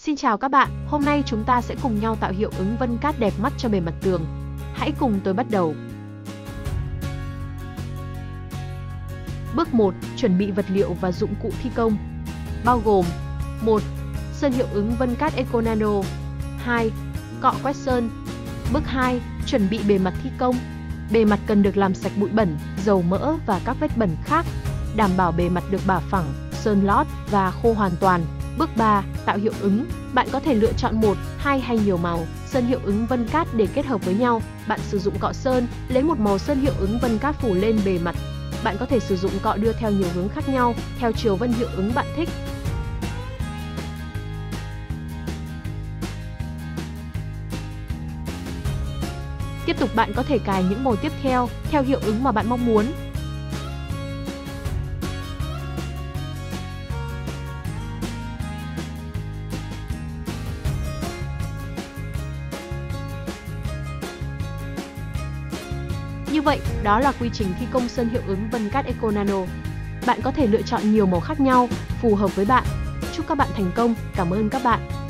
Xin chào các bạn, hôm nay chúng ta sẽ cùng nhau tạo hiệu ứng vân cát đẹp mắt cho bề mặt tường. Hãy cùng tôi bắt đầu. Bước 1. Chuẩn bị vật liệu và dụng cụ thi công. Bao gồm 1. Sơn hiệu ứng vân cát Eco Nano. 2. Cọ quét sơn. Bước 2. Chuẩn bị bề mặt thi công. Bề mặt cần được làm sạch bụi bẩn, dầu mỡ và các vết bẩn khác. Đảm bảo bề mặt được bả phẳng, sơn lót và khô hoàn toàn. Bước 3. Tạo hiệu ứng. Bạn có thể lựa chọn 1, 2 hay nhiều màu sơn hiệu ứng vân cát để kết hợp với nhau. Bạn sử dụng cọ sơn, lấy một màu sơn hiệu ứng vân cát phủ lên bề mặt. Bạn có thể sử dụng cọ đưa theo nhiều hướng khác nhau, theo chiều vân hiệu ứng bạn thích. Tiếp tục bạn có thể cài những màu tiếp theo hiệu ứng mà bạn mong muốn. Như vậy, đó là quy trình thi công sơn hiệu ứng vân cát Eco Nano. Bạn có thể lựa chọn nhiều màu khác nhau, phù hợp với bạn. Chúc các bạn thành công, cảm ơn các bạn.